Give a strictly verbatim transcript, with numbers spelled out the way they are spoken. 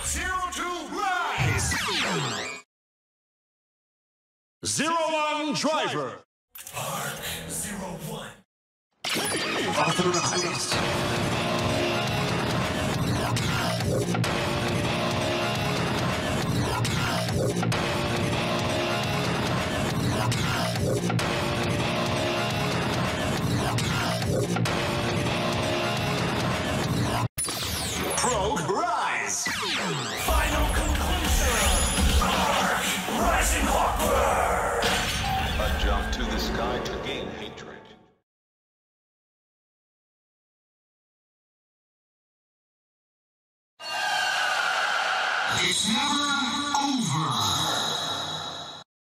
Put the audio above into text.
Zero two, rise! Zero one, driver. Arc zero one. Authorized. Probe, rise! Final conclusion! Arc, rising Hawkbird! A jump to the sky to gain hatred. It's never over!